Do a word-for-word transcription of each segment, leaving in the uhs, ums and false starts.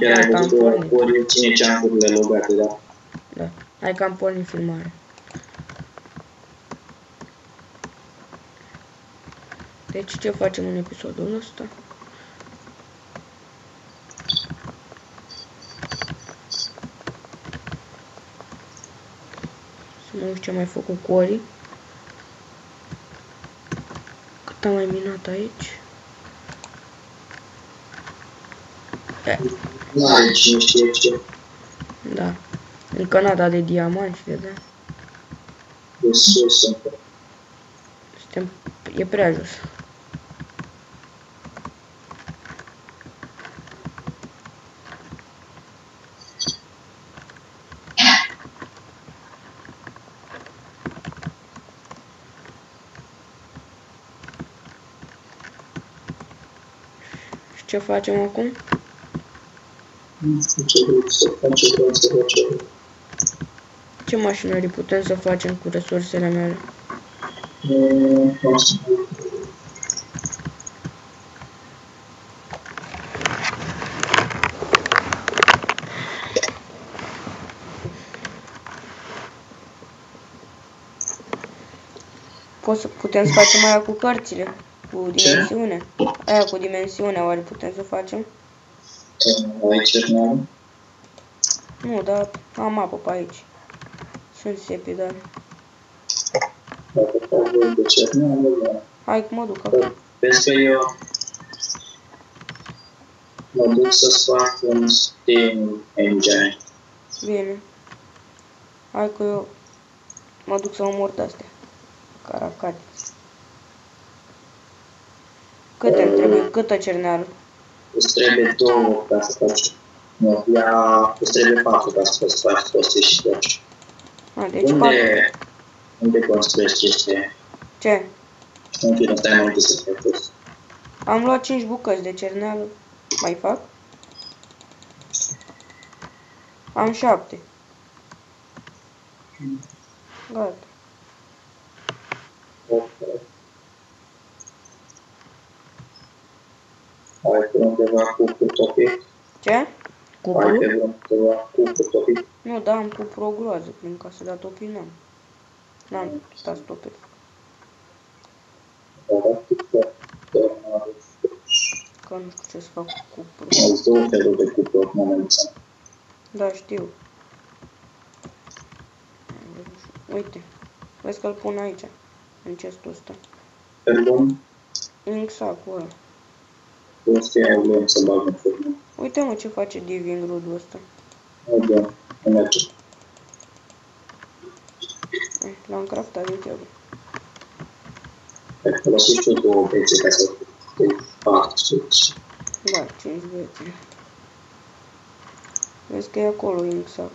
chiar ai văzut că pornit. ține ceancurile logate, da? Da, hai că am pornit filmarea. Deci ce facem în episodul ăsta? Să mă uit ce am mai făcut cu Ori. Cât am mai minat aici? Nu are cine știe ce. Da. Încă n-a dat de diamanți, de da. De sus încă. Suntem... E prea jos. Și ce facem acum? Nu știu ce vreau să facem, vreau să facem. Ce mașinării putem să facem cu resursele mele? Nu știu. Poți să putem să facem aia cu cărțile, cu dimensiune. Aia cu dimensiunea, oare putem să facem? Ai cernal? Nu, dar am apă pe aici. Sunt sepi, dar... Dacă fac de cernal, da. Hai că mă duc acum. Vezi că eu mă duc să-ți fac un Steam Engine. Bine. Hai că eu mă duc să omor de-astea. Caracate. Câte îmi trebuie? Câtă cerneală? Îți trebuie două ca să faci. Nu, ea îți trebuie patru ca să poți faci toate și toate. A, deci patru. Unde, unde construiești chestia? Ce? În fine, stai mai întâi să fac toți. Am luat cinci bucăți de cerneală. Mai fac? Am șapte. Gata. Ai pe undeva cupru topit? Ce? Cupru? Ai pe undeva cupru topit? Nu, da, am cupru o groază prin casă, dar topi n-am. N-am stat topit. Că nu știu ce să fac cu cupru. Au două feluri de cupru acum în momentan. Da, știu. Uite. Vezi că-l pun aici. În chestul ăsta. Perdon? Inxac-ul ăla. Ăstia ai vrem să bag în furnă. Uite mă ce face Diving Root-ul ăsta. Da, nu merge. L-am craftat de treabă. Ai folosit și două bețe ca să te faci. Da, cinci bețe. Vezi că e acolo Inxac.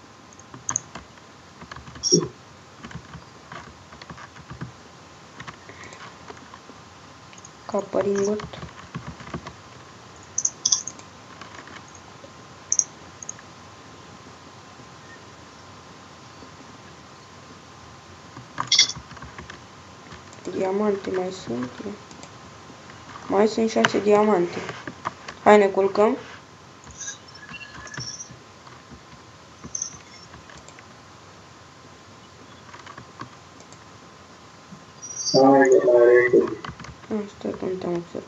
Capăringot. Diamante mai sunt. Mai sunt șase diamante. Hai ne culcăm. Hai de la repede. Stai că nu te-am observat.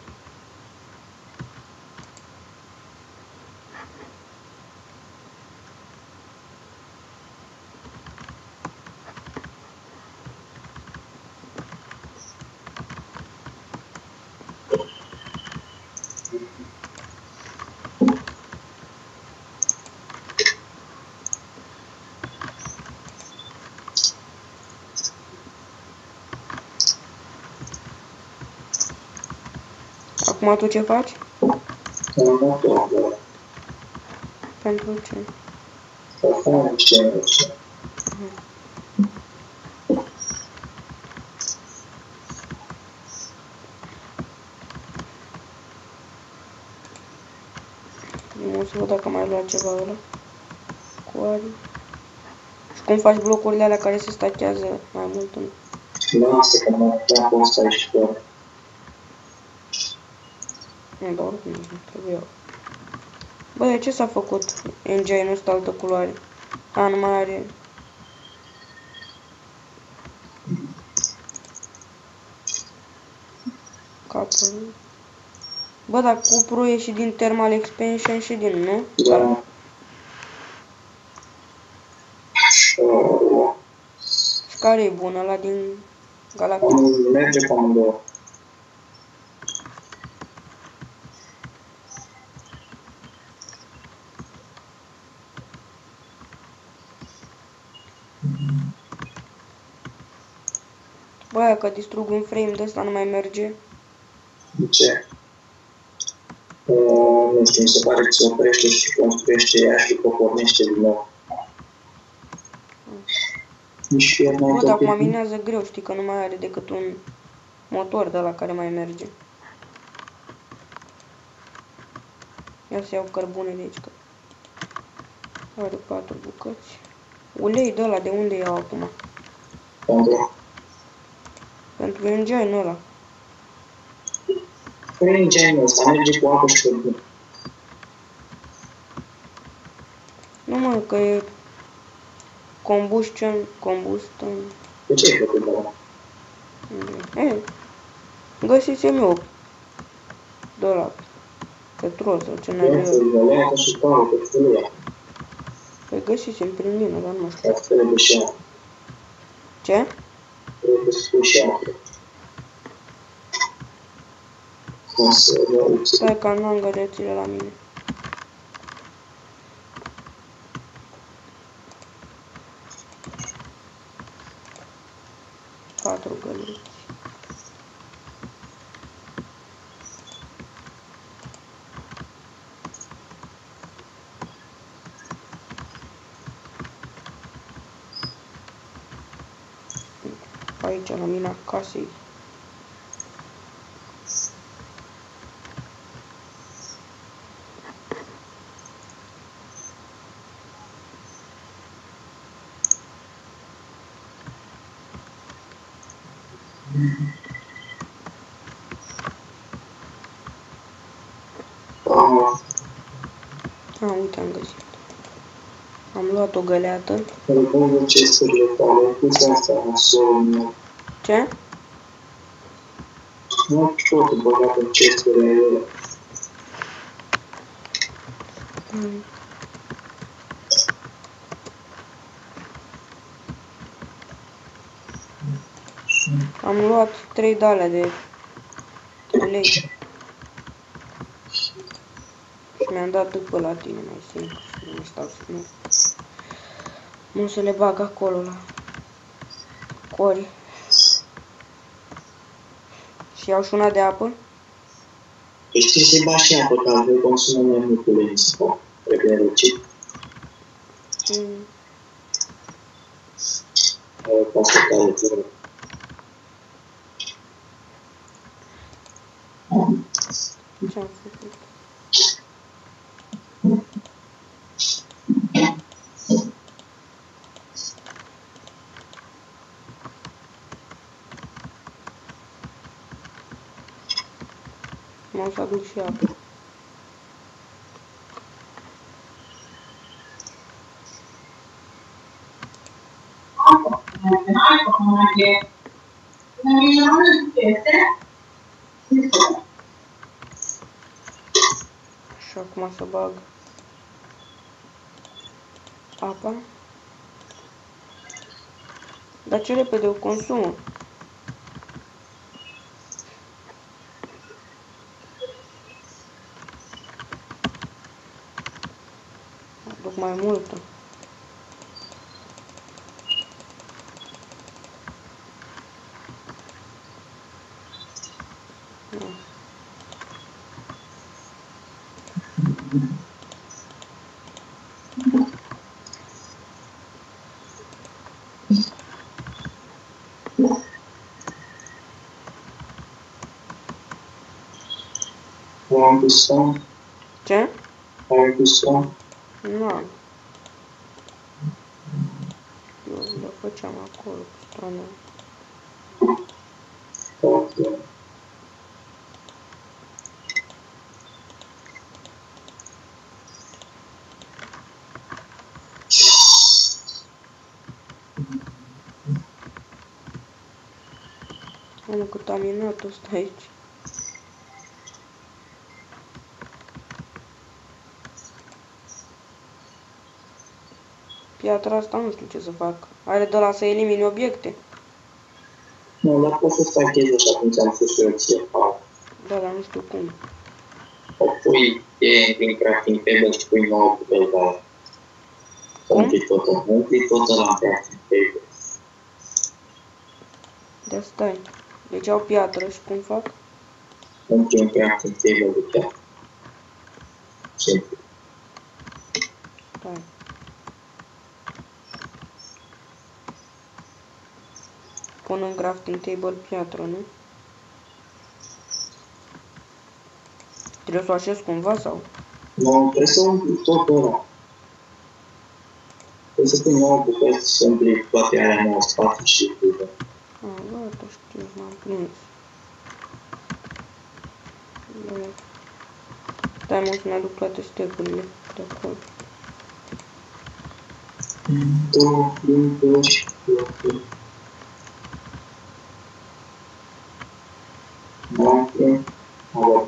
Acum tu ce faci? Un motor, da. Pentru ce? Să fac ce nu știu. Nu să văd dacă mai luat ceva ăla. Cu arii. Și cum faci blocurile alea care se stachează mai mult în... Lasă că mă fac o să ai și doar. Nu, dar oricum nu trebuie. Bă, de ce s-a făcut engine-ul ăsta altă culoare? A, nu mai are. Capul. Bă, dar Cupru e și din Thermal Expansion și din, nu? Da. Și care e bun, ăla din Galactic? Merge cu amândouă. Bă, aia că distrug un frame de ăsta nu mai merge. De ce? Uh, nu știu, mi se pare că se oprește și construiește ea și după pornește din nou. Nici fier n-ai Bă, dar tot acum minează greu, știi că nu mai are decât un motor de la care mai merge. Ia să iau cărbune de aici, că are patru bucăți. Ulei de ăla, de unde iau acum? Pentru? Pentru engine-ul ăla. Care e engine-ul ăsta? Merge cu apă și cărbune. Nu mă, că e combustion, combustion. De ce ai făcut de ăla? E, găsisem eu de ăla, petrol sau ce n-ai de el. Pentru că și pară, pe fâlâia. Păi găsisem prin mine, dar nu știu. Dar trebuie și ea. Ce? Trebuie să spui și ea. O să mă uiți. Stai că nu am gălețile la mine. Patru găleți. Aici, la mina casei. Ah, uite, am găsit. Am luat o găleată. Îmi pun cesturile tale, pus asta în solul meu. Ce? Nu totul băgat în cesturile ele. Mm. Am luat trei dale de ulei. Și mi-am dat după la tine, mai simplu. Și nu stau să nu. Nu să le bag acolo la cori. Și iau și una de apă? Deci trebuie să-i bagi și apă, că altfel consumă mai mult ulei în spate. Trebuie răcit. Mm. Asta care îți rău. Ce-am făcut? M-am să aduc și apă. Și acum să bag apa. Dar ce repede o consumă? Aduc mai multă. Am pus stone. Ce? Am pus stone. Nu am. Eu le făceam acolo cu stone. Foarte. Mamă, cât am minat ăsta aici. Piatra asta nu știu ce să fac. Are de la să elimini obiecte. Nu, dar poți să stachezi așa cum ți-am spus eu ție. Da, dar nu știu cum. O pui e din crafting table și pui nouă bucăți de aia. Umpli totul. Umpli totul la crafting table. De stai. Deci au piatră și cum fac? Umpli un crafting table de piatră. Simplu. Stai. Pun în crafting table piatră, nu? Trebuie să o așez cumva sau? Nu, trebuie să umpli totul ăla. Trebuie să pui nouă bucăți, să umpli toate alea nouă, spații și cuibă. Ah, gata, știu, m-am prins. Stai, mă, să-mi aduc toate stecurile de acolo. Două, două și două. Noapte, avem.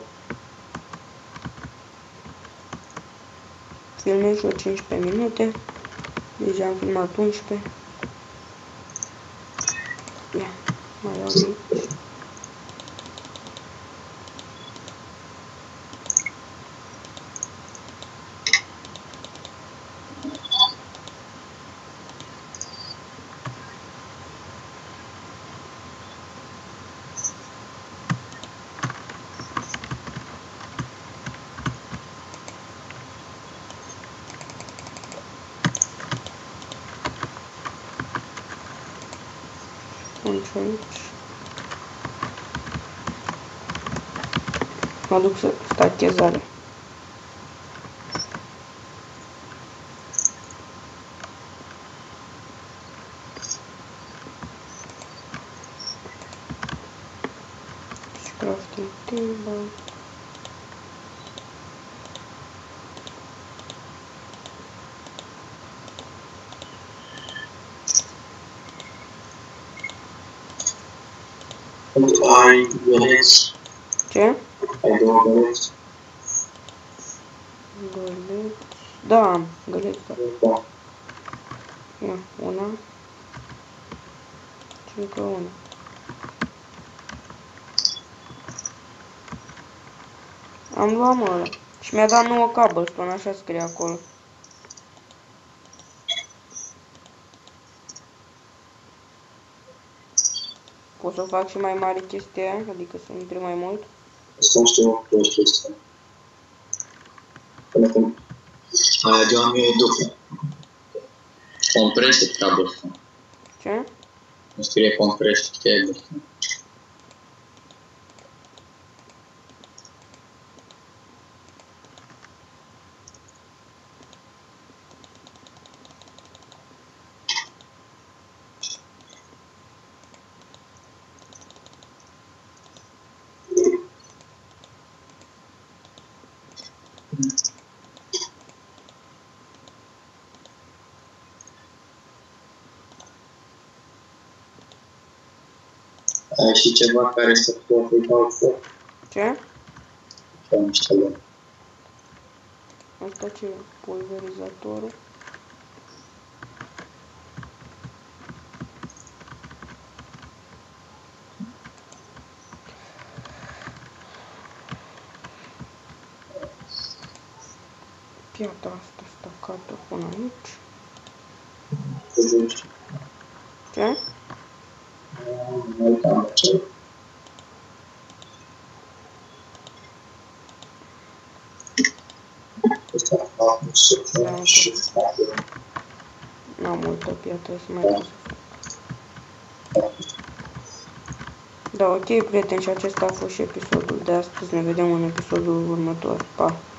Filmez și eu cincisprezece minute. Deja am filmat unsprezece. Ia, mai iau de aici. Aici, aici. Mă duc să stachezare. Și crafting table. Ai găleți. Ce? Ai două găleți. Găleți. Da, am găleți, da. Da. Ia, una. Și încă una. Am luat, mă, ăla. Și mi-a dat nouă cobblestone, așa scrie acolo. Pot să fac și mai mare chestia aia? Adică să intre mai mult? Asta nu știu o chestie. Până când... Aia de oameni e după. Compressed cobblestone. Ce? Nu scrie compressed cobblestone. Ai și ceva care să poate dau foc. Ce? Sau niște lor. Asta ce? Pulverizatorul. Piatra asta stacată până aici. Ce? Nu uitam ce. Asta a fost și foarte. N-am multă piatră să mai pot să fac. Da, ok, prieteni, și acesta a fost și episodul de astăzi. Ne vedem în episodul următor. Pa!